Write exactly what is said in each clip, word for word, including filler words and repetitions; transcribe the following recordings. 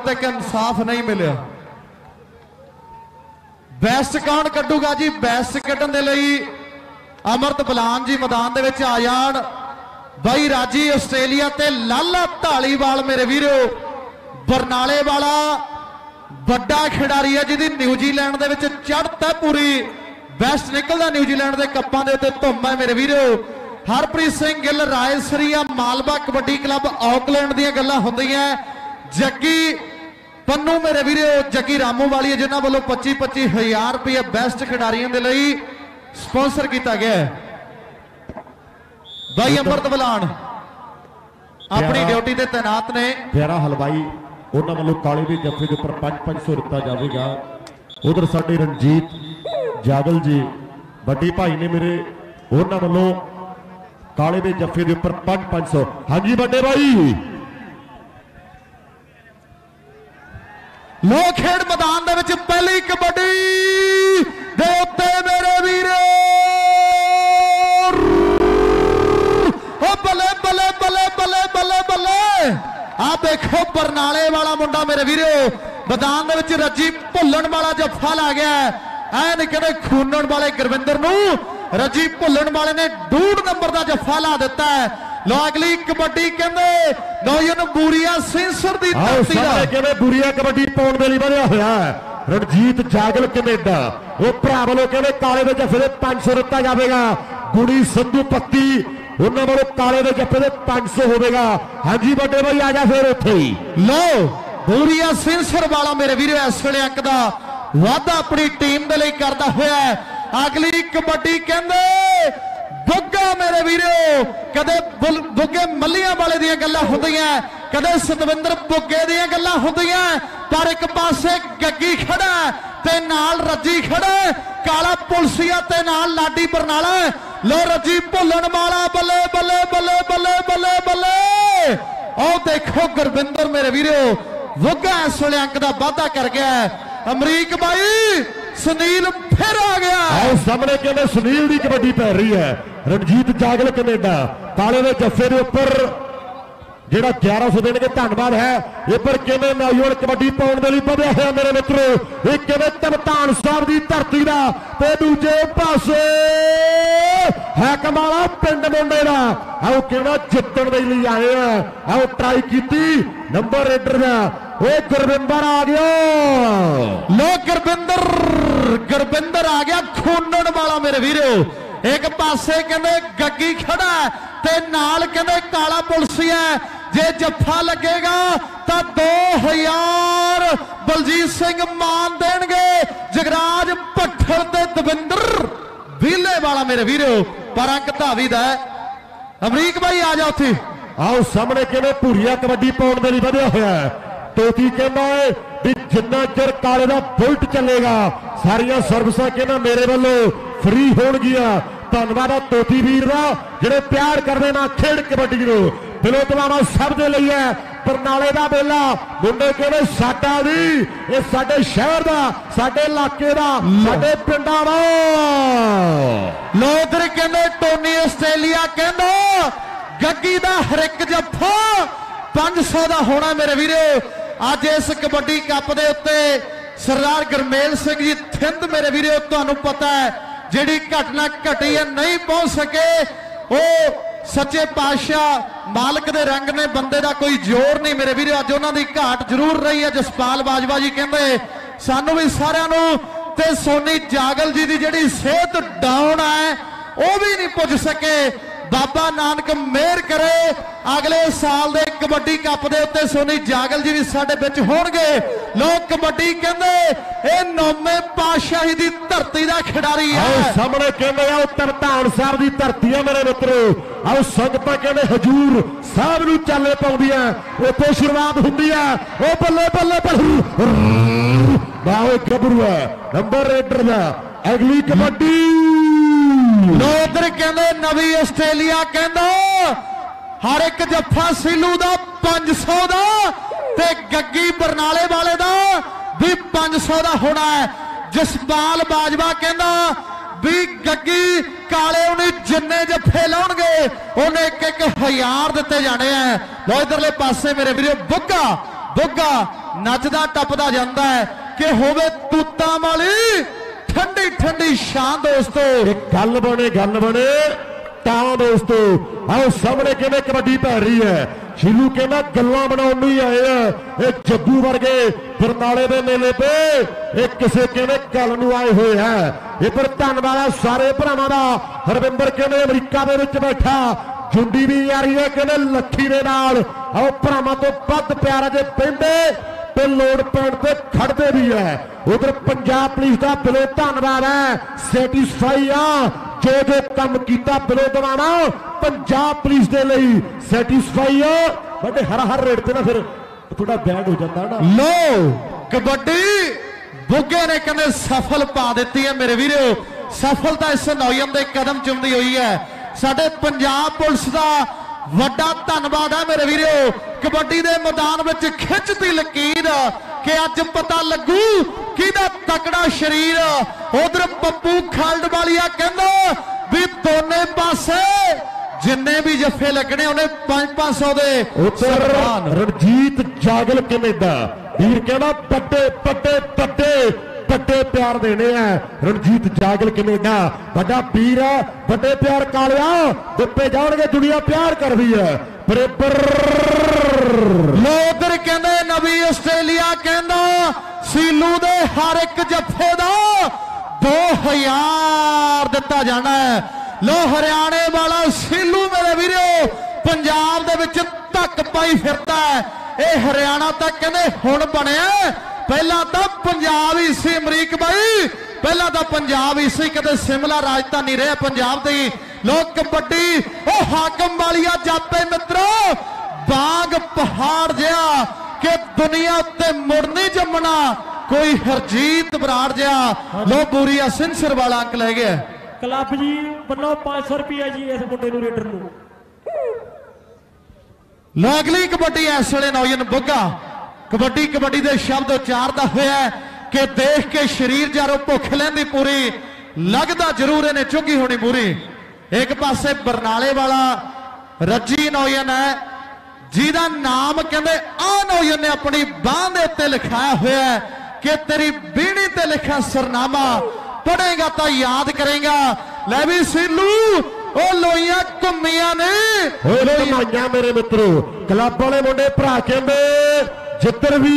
तक इंसाफ नहीं मिले। बेस्ट कौन कड्डूगा जी? बेस्ट कड्डण दे लई अमृत बलान जी मैदान दे विच आ जाण। बाई राजी आस्ट्रेलिया ते लाला ढालीवाल मेरे वीरो बरनाले वाला बड़ा खिडारी है जिहदी न्यूजीलैंड दे विच चढ़त है पूरी। बेस्ट निकलदा न्यूजीलैंड के कप्पां दे उत्ते धुम है मेरे वीरो। हरप्रीत सिंह गिल रायसरिया मालवा कबड्डी क्लब ऑकलैंड दीयां गल्लां हुंदियां। जग्गी पन्नू मेरे वीरो जग्गी रामू वाली जिन्हां वालों पच्ची पच्ची हजार रुपये बेस्ट खिडारियों के लिए स्पॉन्सर किया गया है। भाई अमृत बलान अपनी ड्यूटी से तैनात ने। प्यारा हलवाई उन्होंने वालों काले के जफे के उपर पांच पांच सौ दिता जाएगा। उधर साडे रणजीत जागल जी बड़ी भाई ने मेरे उन्होंने वालों काले के जफे के उपर पांच पांच सौ। हाँ जी बड़े भाई लो खेड मैदान दे विच पहली कबड्डी दे उत्ते मेरे वीरो बल्ले बल्ले बल्ले बल्ले बल्ले बल्ले आ देखो बरनाले वाला मुंडा मेरे वीरो मैदान दे विच रजी भुल्लण वाला जफा ला गया। ऐ नहीं कहते खूनण वाले गुरविंदर नूं रजी भुल्लण वाले ने डूढ़ नंबर का जफा ला दिता है। लो अगली कबड्डी कहते नौजन बूरिया सिंसर दी धरती दा कहते बूरिया कबड्डी पाउण दे लई वधिया होया है। रणजीत जागल कनेडा वो भरा वालों कहते काले दे जफे दे पांच सौ दिता जाएगा। गुड़ी संधू पत्ती उन्होंने वालों काले दे जफे दे पांच सौ होगा। हाँ जी बड़े भाई आ जा फिर उत्थे ही लो बूरिया सिंसर वाला मेरे वीरो इस वेले अंक दा वादा अपनी टीम दे लई करदा होया है। अगली कबड्डी कहंदे बुग्गा मेरे वीरो कदे बुग्गे मल्लियां वाले दियां गल्लां हुंदियां कदे सतविंदर बुग्गे दियां गल्लां हुंदियां पर एक पासे गग्गी खड़ा ते नाल रजी खड़ा काला पुलसिया ते नाल लाडी बरनाला। लो रजी भुल्लण वाला बल्ले बल्ले बल्ले बल्ले बल्ले बल्ले ओ देखो गुरविंदर मेरे वीरो बुग्गा इस वेले अंक दा वाधा कर गया। अमरीक भाई सुनील फिर आ गया। आओ सामने कहते सुनील की कबड्डी पै रही है। रणजीत जागल कनेडा काले दे जफे के उपर जेड़ा ग्यारह सौ देने के धन्यवाद है। ये पर कहते नौजवान कबड्डी पाउण दे लई वधिया होया मेरे मित्रों। ये कहते तरतान साहब की धरती का ते दूजे पासे है कमाला पिंड मुंडे का। आओ कहना जितण दे लई आए हैं। आओ ट्राई की नंबर रेडर का वो गुरविंदर आ गया। लो गुरविंदर गुरविंदर आ गया खूनण वाला मेरे वीरो। एक पासे कहते गग्गी खड़ा ते नाल कहते काला पुलसिया। जे जफा लगेगा तो दो हजार बलजीत सिंह मान देंगे जगराज भट्ठल ते दविंदर भीले वाला मेरे वीरो। पर अंक धावी दा अमरीक भाई आ जाओ थे। आओ सामने कहते भूरिया कबड्डी पाउण दे लई वधिया होया तोती कहना है भी जिन्ना चिर काले का बुलट चलेगा सारिया सर्विसां कहना मेरे वालों फ्री होणगियां। धन्यवाद तोती वीर का जिहड़े प्यार करदे ना खेड कबड्डी नूं दिलों तलावा सब दे लई है। बरनाले का बेला मुंडे कहते साडा नहीं ये साडे शहर का साडे इलाके का साडे पिंडां दा। लोग कहते टोनी आस्ट्रेलिया कहंदा गग्गी दा हर एक जफा पांच सौ का होना मेरे वीरो। अज इस कबड्डी कप के उत्ते सरदार गुरमेल सिंह जी थिंद मेरे वीरो तुहानूं पता है जिहड़ी घटना घटी है नहीं पहुंच सके वो सच्चे पातशाह मालक दे रंग ने बंदे का कोई जोर नहीं मेरे वीरो। अज उन्हां दी घाट जरूर रही है। जसपाल बाजवा जी कहंदे सानू भी सारिआं नूं ते सोनी जागल जी की जिहड़ी सेहत डाउन है वो भी नहीं पुज सके। बाबा नानक मेहर करे अगले साल दे कबड्डी कप दे उत्ते सोनी जागल जी भी साडे विच होणगे। लोग कबड्डी कहंदे ए नौवें पातशाही दी धरती दा खिडारी है। सामने कहंदे आ तरतान साहब दी धरती है मेरे मित्रों। आओ संगतां कहंदे हजूर साहब नूं चाले पाउंदियां उत्थे शुरुआत हुंदी है। ओ बल्ले बल्ले बल्ले बावे गबरू है नंबर रेडर दा अगली कबड्डी। लोग कहंदे नवी आस्ट्रेलिया कहंदा हर एक जफा सीलू का पांच सौ का ते गग्गी बरनाले वाले का भी पांच सौ का होना है। जसपाल बाजवा कहंदा भी गग्गी काले उन्हें जिन्ने जफे लाउणगे उन्हें एक एक हजार दिते जाने हैं। लो इधरले पासे मेरे वीरो बुग्गा बुग्गा नचदा टपदा जांदा है कि होवे तूतां वाली ठंडी ठंडी शान दोस्तों। गल बने गल बने ਤਾਂ ਦੋਸਤੋ आओ सामने किवें कबड्डी पै रही है। शीलू कहना गल्लां बनाउण नहीं आए हैं ये जग्गू वर्गे बरनाले दे मेले पे एक किसे कहने गल नूं आए हुए हैं। ये पर धन्नवाद है सारे भरावां दा। हरविंदर कहने अमरीका दे विच बैठा जुंडी भी आ रही है कहने लट्ठी दे नाल। आओ भरावां तो वध प्यार जे पेंदे ते लोड़ पैण ते खड़दे भी है। उधर पंजाब पुलिस का दिलों धन्नवाद है सैटिस्फाई आ जो जो काम किया दिलों दवाना पंजाब पुलिस दे लई सैटिस्फाई आ। बड़े हर हर रेट ते ना फिर थोड़ा बैड हो जाता ना। लो कबड्डी बुग्गे ने कहने सफल पा दी है मेरे वीरो। सफलता इस नौजवान दे कदम चुमदी हुई है। साडे पंजाब पुलिस का वड्डा धन्नवाद है मेरे वीरो। कबड्डी दे मैदान विच खिंचती लकीर कि अज पता लगू किहदा तकड़ा शरीर। उधर पप्पू खालड वालिया कहंदा भी दोने पासे जिन्ने भी जफे लगने उन्हें पांच पांच सौ दे। उधर रणजीत जागल कनेडा वीर कहना बड़े बड़े बड़े बड़े प्यार देने हैं। रणजीत जागल कनेडा बड़ा वीर है बड़े प्यार कालिया दुपे जाओगे दुनिया प्यार कर रही है। बराबर लोग कहते नवी आस्ट्रेलिया कहना सीलू दे हर एक जफे का दो हजार दिता जाना है। लो हरियाणे वाला सीलू मेरे वीरो पंजाब दे विच धक पाई फिरता है। ये हरियाणा तक कहते हुण बनिया पहला तो पंजाब ही सी अमरीक भाई पहला तो पंजाब ही सी कदे शिमला राजधानी रहा पंजाब की। लोग कबड्डी ओ हाकम वालिया जापे मित्रों बाग पहाड़ जिहा कि दुनिया उत्ते मुड़ नहीं जमना कोई हरजीत बराड़ जिहा। लो बूरिया सिंसर वाला अंक ले गया क्लब जी बनो पांच सौ रुपया जी इस मुंडे नूं रेडर नूं। लो अगली कबड्डी इस वेले नौजवान बुग्गा कबड्डी कबड्डी के शब्द उचारता हुआ कि देख के शरीर जारो भुख लेंदी पूरी लगता जरूर इन्हें चुंगी होनी पूरी। एक पासे बरनाले वाला रजी नौजवान है जिहदा नाम कहते आ नौजवान ने अपनी बांह के उत्ते लिखाया हुआ है कि तेरी बीणी ते लिखा सरनामा पढ़ेगा तो याद करेगा। लै भी सीलू ओ लोइया घुमिया ने लोइया मेरे मित्रों क्लब वाले मुंडे भरा कहंदे जिधर भी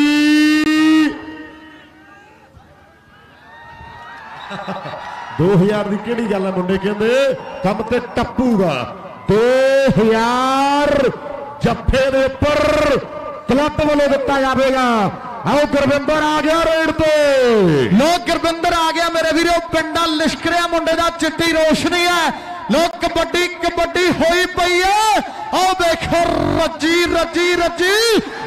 दो हजार की केड़ी गल है मुंडे कहंदे कम ते टप्पूगा दो हजार जफे दे उपर क्लब वालों दिता जाएगा। आओ गुरविंदर आ गया रेड तो लोग गुरविंदर आ गया मेरे वीरो पिंडा लिशकरिया मुंडे दा चिट्टी रोशनी है। लोग कबड्डी कबड्डी होई पई है। आओ देखो रजी रजी रजी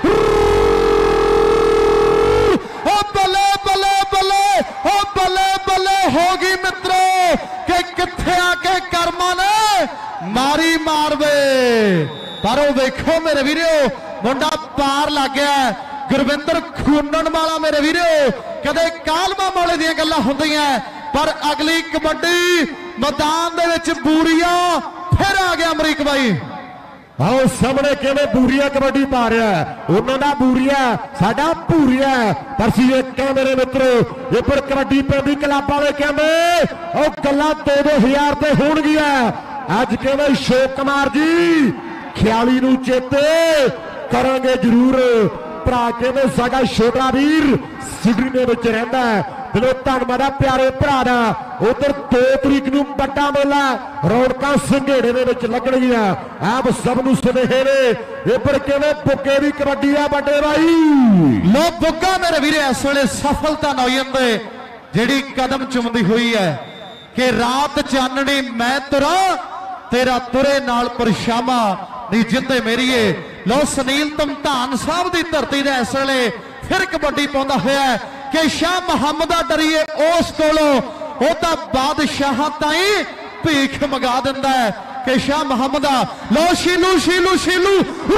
ओ बले बले बले ओ बले बले होगी मित्रों कि किथे आके कर्मा ने मारी मारवे पर वो देखो मेरे वीरो मुंडा पार लग गया। गुरविंदर खूनन वाला मेरे वीरो कदे कालमा वाले दी गल्लां हुंदियां पर अगली कबड्डी मैदान दे विच बूरिया फिर आ गया अमरीक भाई। आओ सामने किवें बूरिया कबड्डी पा रहा है उन्हों का बूरिया साडा भूरिया पर सी एक मेरे मित्रों ये पर कबड्डी पैंदी क्लब वाले कहते और गल्लां दो दो हजार ते होणगियां। अज कहते अशोक कुमार जी खियाली नूं चेते करांगे जरूर भरा कहते साडा छोटा वीर सिडनी में रहिंदा है दिलों धन्नवाद है प्यारे भरा दा। उधर दो तरीक नूं बड़ा मेला रौनकां संघेड़े दे विच लगणगियां आप सब नूं सुनेहे ने। ये पर कहते बुग्गे दी कबड्डी आ बड़े भाई लो बुग्गा मेरे वीरे इस वेले सफलता नौजवान दे जिहड़ी कदम चुमदी हुई है कि रात चाननी मैं तुरा तेरा तुरे नाल परछावां नी जिंदे मेरीए। लो सुनील धमधान साहब की धरती ने इस वेले फिर कबड्डी पाउंदा होया कि शाह मुहम्मद डरीए उस कोलों वो तो बादशाह ताई भीख मंगा दिंदा है कि शाह मुहम्मद लो शीलू शीलू शीलू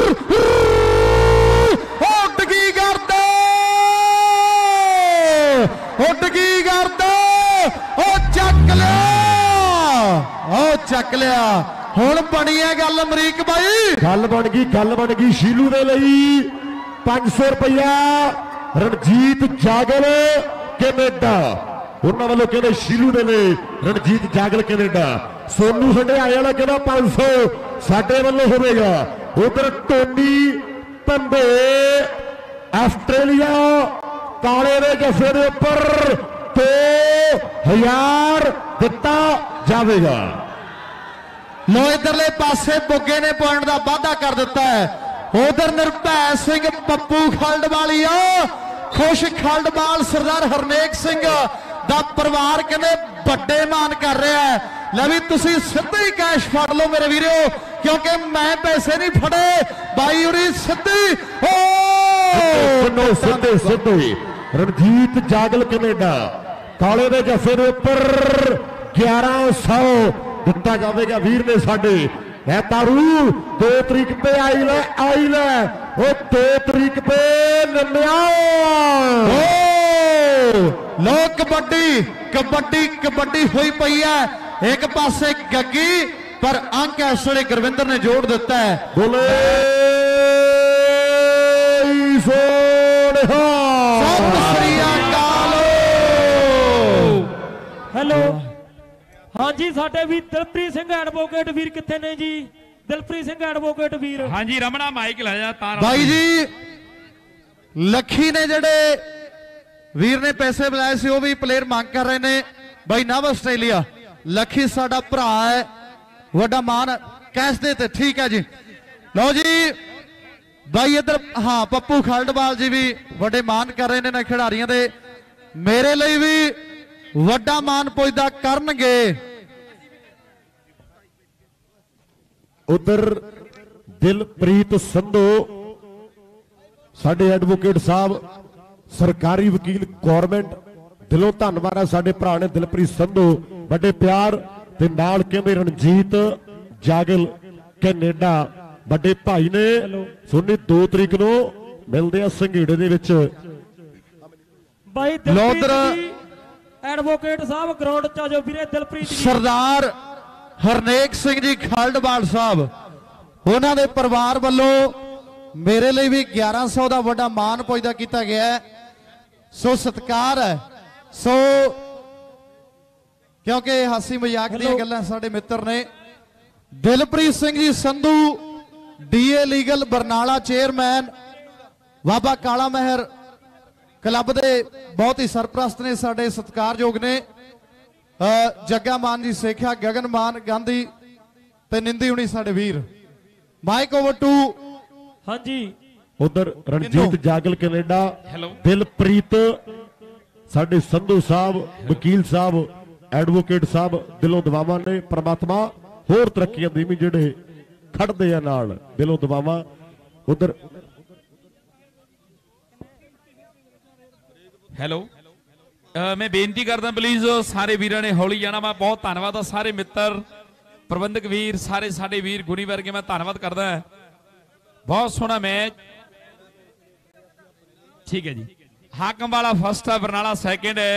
उड की करदा उड की करदा ओ चक लिया ओ चक लिया हुण बनी है गल अमरीक भाई गल बन गई गल बन गई शीलू दे लई पांच सौ रुपया रणजीत जागल कैनेडा उन्होंने वालों कहते शीलू ने ले रणजीत जागल कैनेडा सोनू हंडियाए वाला कहना पांच सौ साडे वालों होगा उधर टोनी पंबे आस्ट्रेलिया काले ने जफे के उपर दो हजार दिता जाएगा। लो इधरले पासे बुग्गे ने पॉइंट का वाधा कर दिता है। उधर निर्भय सिंह पप्पू खलडवालिया खुश खलडवाल सरदार हरनेक सिंह दा परिवार कहने बड़े मान कर रहा है। ले भी तुसी सीधे ही कैश फड़ लो मेरे वीरो क्योंकि मैं पैसे नहीं फड़े भाई उरी सीधी ओ सीधे सीधे रणजीत जागल कैनेडा काले दे जफे के उपर ग्यारह सौ दिता जाएगा वीर ने साडे है तारू दो तरीक पे आई ले आई ले वो दो तरीक पे नन्या लो कबड्डी कबड्डी कबड्डी हुई पई है एक पासे गग्गी पर अंक इस वे गुरविंदर ने जोड़ दिता है। बोले हेलो हाँ जी साडे भी दिलप्रीत सिंह एडवोकेट वीर कितने ने जी दिलप्रीत सिंह एडवोकेट वीर हाँ जी रमना माइक लाया भाई जी लखी ने जड़े वीर ने पैसे बुलाए से वो भी प्लेयर मांग कर रहे ने भाई नव आस्ट्रेलिया लखी साडा भरा है वड्डा मान कैश दे ते ठीक है जी। लो जी भाई इधर हाँ पप्पू खलडवाल जी भी वड्डे मान कर रहे ने खिडारियों दे मेरे लिए भी वड्डा मान पुजदा करनगे। उधर दिलप्रीत संधू साडे एडवोकेट साहब सरकारी वकील गौरमेंट दिलों धन्नवाद है साडे भरा ने दिलप्रीत संधू बड़े प्यार ते नाल कहंदे रणजीत जागल कैनेडा बड़े भाई ने सोनी दो तरीक नूं मिलदे आ संघेड़े दे विच भाई दिलप्रीत एडवोकेट साहब ग्राउंड च जो वीरे दिलप्रीत सरदार हरनेक सिंह जी खलडवाल साहब उन्होंने परिवार वालों मेरे लिए भी ग्यारह सौ का बड़ा मान पुजदा किया गया है। सो सत्कार है सो क्योंकि हासी मजाक दी गल्लां साडे मित्र ने Dilpreet Singh ji Sandhu D A legal Barnala chairman Baba Kala Mahar club दे बहुत ही सरप्रस्त ने साडे सत्कारयोग ने जग्गा मान जी सेखिया गगन मान गांधी ते निंदी हुणी साडे वीर माइक ओवर टू हाँ जी उधर रणजीत जागल कैनेडा दिलप्रीत साडे संधू साहब वकील साहब एडवोकेट साहब दिलों दुआवां ने परमात्मा होर तरक्कियां देवी जिहड़े खड़दे आ नाल दिलों दुआवां। उधर हेलो मैं बेनती करदा प्लीज सारे वीरां ने हौली जाना मैं बहुत धन्नवाद आ सारे मित्र प्रबंधक वीर सारे साडे वीर गुणी वर्गे मैं धन्नवाद करदा बहुत सोहना मैच ठीक है जी। हाकम वाला फर्स्ट है बरनाला सैकेंड है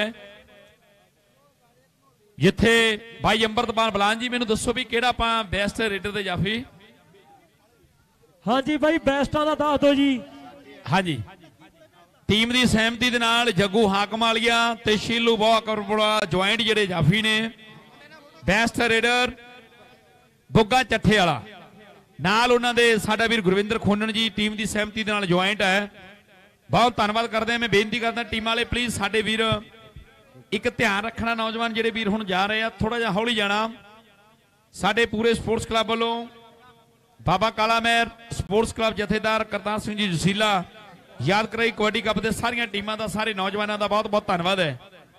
जिथे भाई अंबरतपाल बलान जी मैनू दसो भी केड़ा आपां बेस्ट रेडर दे जाफी। हाँ जी भाई बेस्टा दा दस दो जी। हाँ जी टीम की सहमति दे नाल जग्गू हाकम वालिया ते शीलू बहुत करबड़ा ज्वाइंट जेडे जाफी ने बेस्ट रेडर बुग्गा चट्ठे वाला नाल उन्हां दे साडा वीर गुरविंदर खोनन जी टीम की सहमति दे नाल ज्वाइंट है बहुत धन्नवाद करते हैं। मैं बेनती करदा टीम वाले प्लीज साडे वीर एक ध्यान रखना नौजवान जेडे वीर हुण जा रहे हैं थोड़ा जिहा हौली जाना साडे पूरे स्पोर्ट्स क्लब वालों बाबा काला महर स्पोर्ट्स क्लब जथेदार करतार सिंह जी जसीला याद कराई कबड्डी कप दे सारियां टीमां दा सारे नौजवानों का बहुत बहुत धन्नवाद है।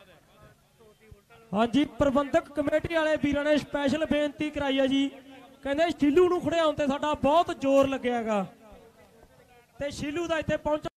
हाँ जी प्रबंधक कमेटी वाले वीरां ने स्पैशल बेनती कराई है जी कहंदे शीलू नूं खड़ियाउण ते साडा बहुत जोर लगेगा ते शीलू दा इत्थे पहुंच